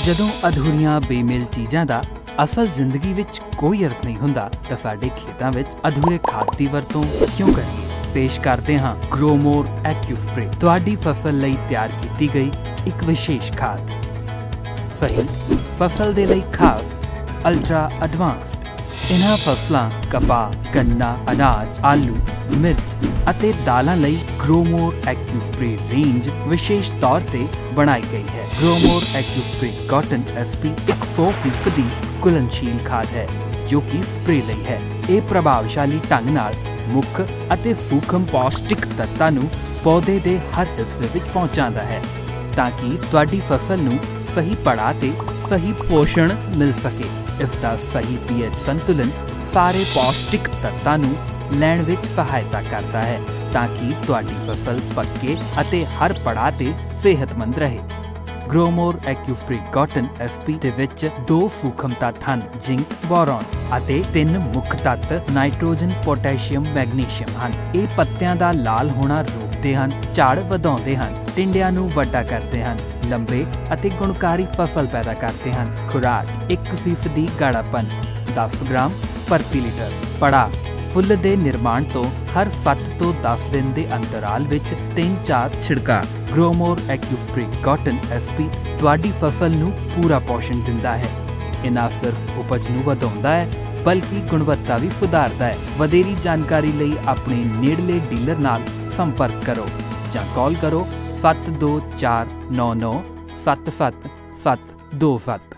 ਜਦੋਂ ਅਧੂਰੀਆਂ ਬੇਮਿਲ ਚੀਜ਼ਾਂ ਦਾ ਅਸਲ ਜ਼ਿੰਦਗੀ ਵਿੱਚ ਕੋਈ ਅਰਥ ਨਹੀਂ ਹੁੰਦਾ ਤਾਂ ਸਾਡੇ ਖੇਤਾਂ ਵਿੱਚ ਅਧੂਰੇ ਖਾਦ ਦੀ ਵਰਤੋਂ ਕਿਉਂ ਕਰੀਏ। पेश करते हाँ ग्रोमोर एक्यूस्प्रे, तुहाडी फसल लई तैयार की गई एक विशेष खाद, सही फसल दे लई खास अल्ट्रा एडवांस्ड। इन्हां फसलां कपाह, गन्ना, अनाज, आलू, मिर्च अते दालां लई ग्रोमोर एक्यूस्प्रे रेंज विशेष तौर ते बनाई गई है। ग्रोमोर एक्यूस्प्रे कॉटन SP 100% घुलनशील खाद है जो कि स्प्रे लई है। ये प्रभावशाली ढंग नाल मुख ਅਤੇ ਸੂਖਮ ਪੌਸ਼ਟਿਕ ਤੱਤਾਂ ਨੂੰ ਪੌਦੇ ਦੇ ਹਰ ਹਿੱਸੇ ਵਿੱਚ ਪਹੁੰਚਾਉਂਦਾ ਹੈ ਤਾਂ ਕਿ ਤੁਹਾਡੀ ਫਸਲ ਨੂੰ ਸਹੀ ਪੜਾਅ ਤੇ ਸਹੀ ਪੋਸ਼ਣ ਮਿਲ ਸਕੇ। ਇਸ ਦਾ ਸਹੀ pH ਸੰਤੁਲਨ ਸਾਰੇ ਪੌਸ਼ਟਿਕ ਤੱਤਾਂ ਨੂੰ ਲੈਣ ਵਿੱਚ ਸਹਾਇਤਾ ਕਰਦਾ ਹੈ ਤਾਂ ਕਿ ਤੁਹਾਡੀ ਫਸਲ ਪੱਕੇ ਅਤੇ ਹਰ ਪੜਾਅ ਤੇ ਸਿਹਤਮੰਦ ਰਹੇ। ग्रोमोर एक्यूस्प्रे कॉटन SP ਦੇ ਵਿੱਚ 2 ਸੂਖਮ ਤੱਤ ਹਨ, ਜ਼ਿੰਕ, ਬੋਰੋਨ ਅਤੇ 3 ਮੁੱਖ ਤੱਤ ਨਾਈਟ੍ਰੋਜਨ, ਪੋਟੈਸ਼ੀਅਮ, ਮੈਗਨੀਸ਼ੀਅਮ ਹਨ। ਇਹ ਪੱਤਿਆਂ ਦਾ ਲਾਲ ਹੋਣਾ ਰੋਕਦੇ ਹਨ, ਝਾੜ ਵਧਾਉਂਦੇ ਹਨ, ਟਿੰਡਿਆਂ ਨੂੰ ਵੱਡਾ ਕਰਦੇ ਹਨ, ਲੰਬੇ ਅਤੇ ਗੁਣਕਾਰੀ ਫਸਲ ਪੈਦਾ ਕਰਦੇ ਹਨ। ਖੁਰਾਕ 1% ਗਾੜਾਪਨ 10 ਗ੍ਰਾਮ ਪ੍ਰਤੀ ਲੀਟਰ। ਪੜਾ ਫੁੱਲ ਦੇ ਨਿਰਮਾਣ ਤੋਂ ਹਰ 7 ਤੋਂ 10 ਦਿਨ ਦੇ ਅੰਤਰਾਲ ਵਿੱਚ 3-4 ਛਿੜਕਾ। ग्रोमोर एक्यूस्प्रे कॉटन SP ਤੁਹਾਡੀ ਫਸਲ ਨੂੰ ਪੂਰਾ ਪੋਸ਼ਣ ਦਿੰਦਾ ਹੈ। ਇਹ ਨਾ ਸਿਰਫ ਉਪਜ ਨੂੰ ਵਧਾਉਂਦਾ ਹੈ ਬਲਕਿ ਗੁਣਵੱਤਾ ਵੀ ਸੁਧਾਰਦਾ ਹੈ। ਵਧੇਰੀ ਜਾਣਕਾਰੀ ਲਈ ਆਪਣੇ ਨੇੜਲੇ ਡੀਲਰ ਨਾਲ ਸੰਪਰਕ ਕਰੋ ਜਾਂ ਕਾਲ ਕਰੋ 7249977727